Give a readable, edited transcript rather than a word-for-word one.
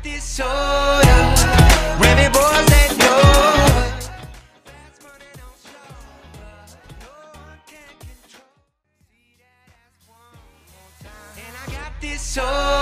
this soda, Remy boys that know it. Fast money don't show, no one can control. See that ass one more time. And I got this soda.